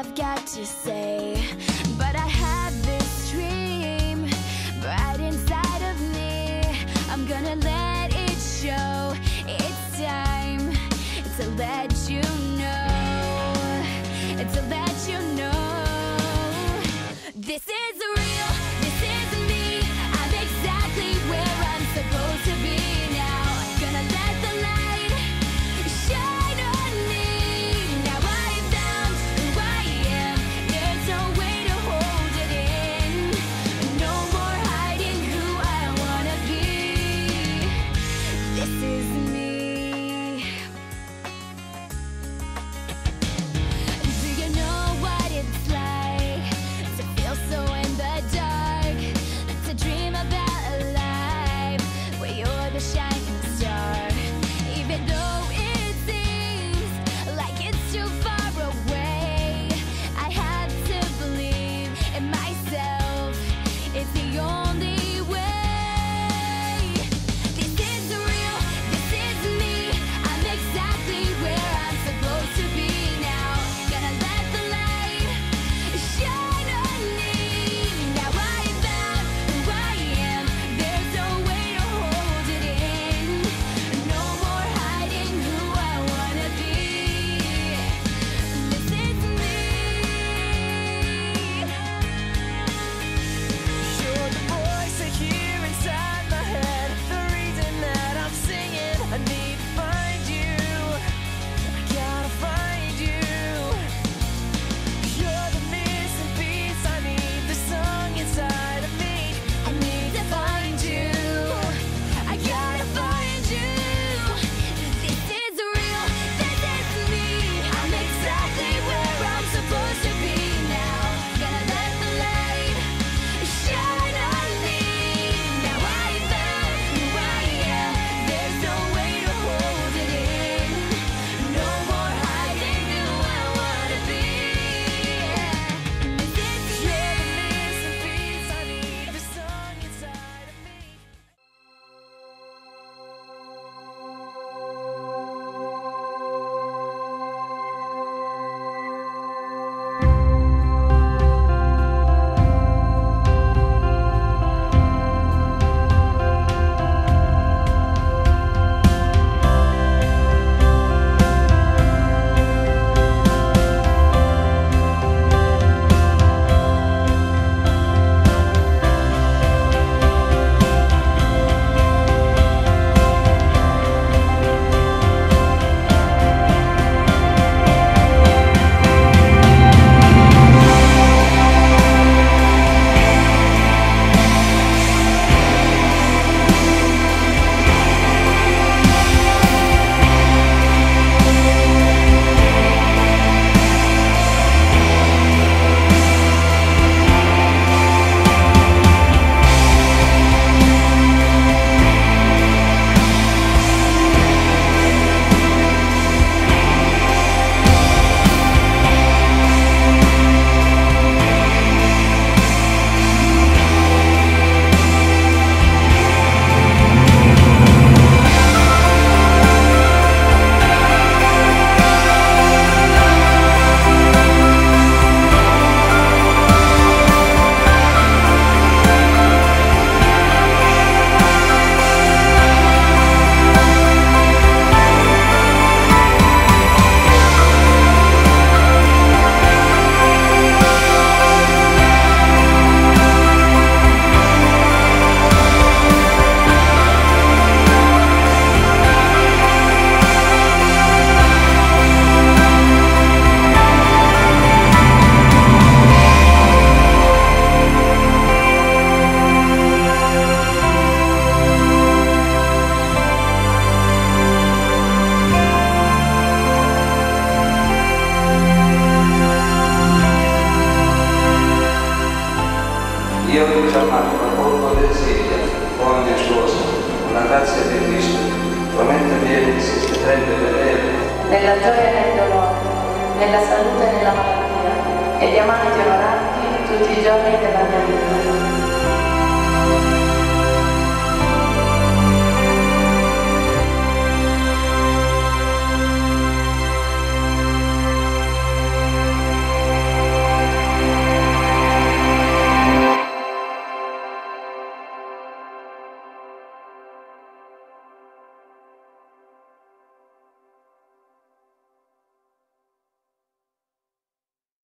I've got to say, but I have this dream right inside of me. I'm gonna let it show. It's time to let you know, to let you know. This is real, this is me. I'm exactly where I'm supposed to be now. Gonna let the light shine on me. Now I found who I am. There's no way to hold it in. No more hiding who I wanna be. This is me. Do you know what it's like to feel so in the dark? To dream about a life where you're the shining star. Even though it seems like it's too far away, I have to believe in myself. It's the only way. This is real, this is me. I'm exactly where I'm supposed to be now. Gonna let the light shine on me. Now I found who I am. There's no way to hold it in. No more hiding who I wanna be. This is me. You're the voice I hear inside my head, the reason that I'm singing. I need to find you, I gotta find you. You're the missing piece I need, the song inside of me. I need to find you. I gotta find you. This is real. This is me. I'm exactly where I'm supposed to be now. Gonna let the light shine on me. Now I found who I am. There's no way to hold it in. No more hiding who I wanna be. This is You're the me. missing piece I need, the song inside of me. Io vi ho chiamato dal popolo del Siria, buona mia sposa, una grazia di Cristo, promette vieni, si stende vedere. Nella gioia e nel dolore, nella salute e nella malattia, e di amanti e onoranti tutti i giorni della mia vita.